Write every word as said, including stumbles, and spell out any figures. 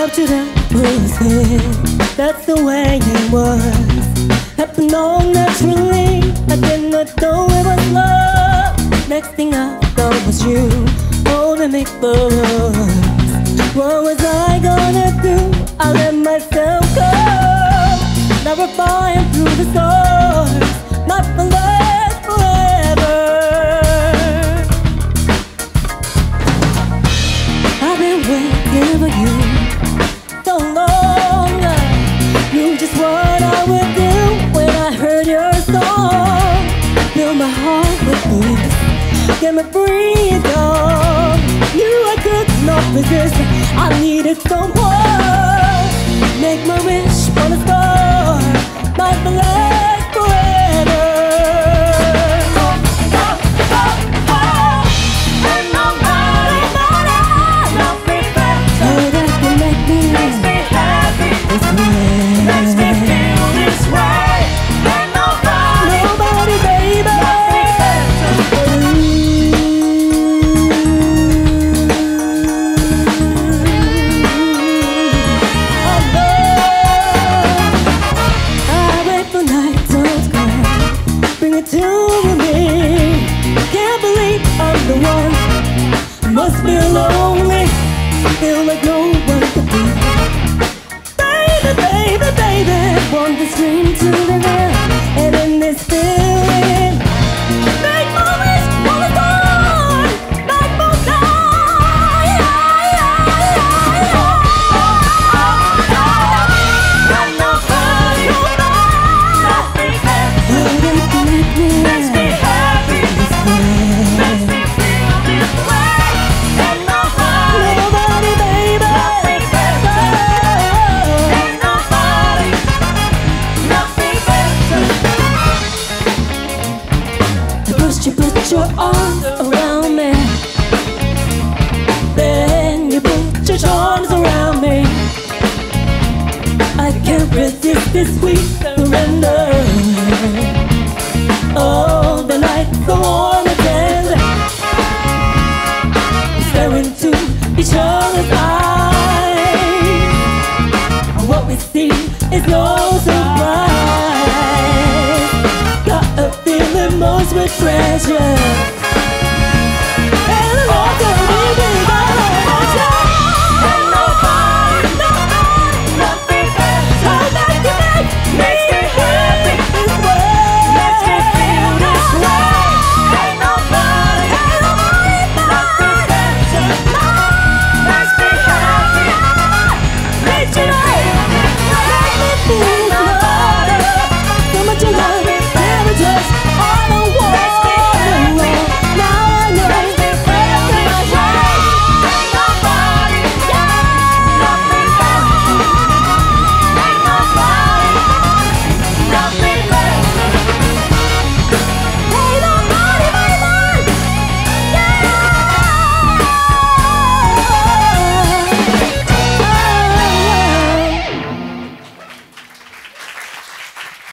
up to the pussy. That's the way it was. Happened all naturally. I did not know it was love. Next thing I thought was you holding me close. What was I gonna do? I let myself go. Now we're flying through the stars, not for last forever. I've been waiting for you so long. Knew just what I would do when I heard your song. Fill my heart with peace, get me freedom. Knew I could not resist. I needed someone. Make my wish on a star, might last forever. Oh, oh, oh, oh. And nobody, nobody loves me better. So that can make me, makes me happy this way, makes me feel this way. And nobody, nobody, baby, loves me better. To me, can't believe I'm the one. Must be lonely, feel like no one could be. Baby, baby, baby, want to scream to the ground. And in this feeling, make my wish on the dawn, like moonlight. Got nobody, nobody loves me better. Makes me happy this way, makes me feel this way. And nobody, nobody, baby, loves me better. And nobody loves me better. First you put your arms around me, then you put your charms around me. I can't resist this sweet surrender. Oh, the nights so warm and tender, stare into each other's eyes. What we see is no surprise. Got a feeling most with treasure.